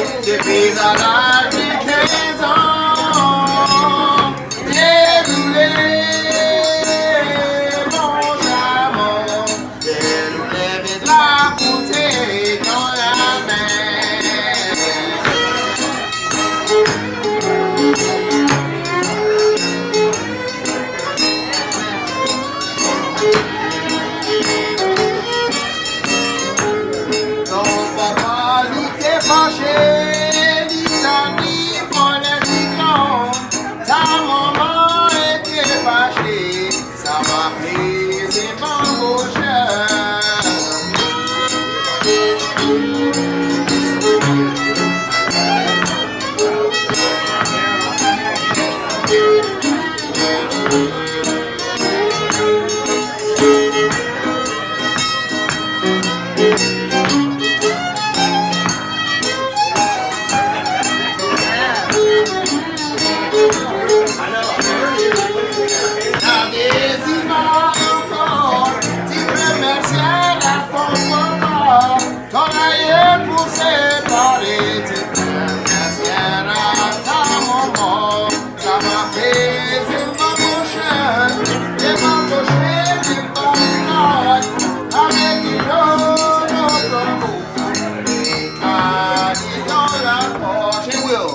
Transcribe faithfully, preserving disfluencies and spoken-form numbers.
depuis à l'âge de quinze ans. Déroulé, mon amour, déroulé de la bouteille dans la main. Ton papa l'était fâché, les amis politiques, ta maman était fâchée, ça m'a pris ses pour séparer tes frères, ta maman, ça m'a fait, c'est ma prochaine, c'est ma prochaine, c'est ma note, avec une autre amour, les caddies dans la poche, et Will.